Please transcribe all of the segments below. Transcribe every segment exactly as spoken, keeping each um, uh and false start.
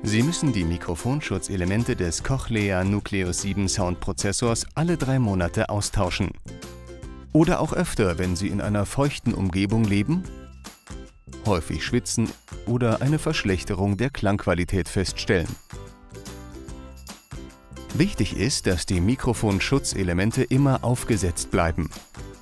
Sie müssen die Mikrofonschutzelemente des Cochlea Nucleus sieben Soundprozessors alle drei Monate austauschen. Oder auch öfter, wenn Sie in einer feuchten Umgebung leben, häufig schwitzen oder eine Verschlechterung der Klangqualität feststellen. Wichtig ist, dass die Mikrofonschutzelemente immer aufgesetzt bleiben.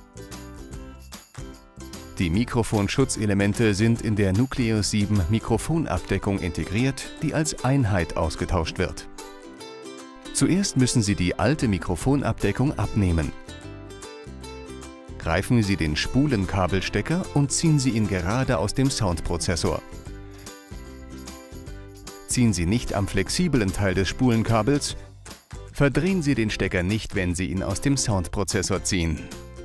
Die Mikrofonschutzelemente sind in der Nucleus sieben Mikrofonabdeckung integriert, die als Einheit ausgetauscht wird. Zuerst müssen Sie die alte Mikrofonabdeckung abnehmen. Greifen Sie den Spulenkabelstecker und ziehen Sie ihn gerade aus dem Soundprozessor. Ziehen Sie nicht am flexiblen Teil des Spulenkabels. Verdrehen Sie den Stecker nicht, wenn Sie ihn aus dem Soundprozessor ziehen.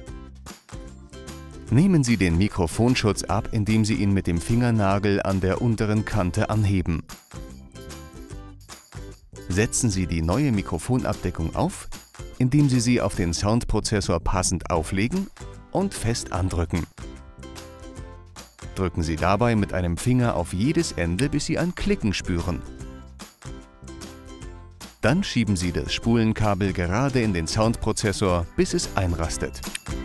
Nehmen Sie den Mikrofonschutz ab, indem Sie ihn mit dem Fingernagel an der unteren Kante anheben. Setzen Sie die neue Mikrofonabdeckung auf, indem Sie sie auf den Soundprozessor passend auflegen und fest andrücken. Drücken Sie dabei mit einem Finger auf jedes Ende, bis Sie ein Klicken spüren. Dann schieben Sie das Spulenkabel gerade in den Soundprozessor, bis es einrastet.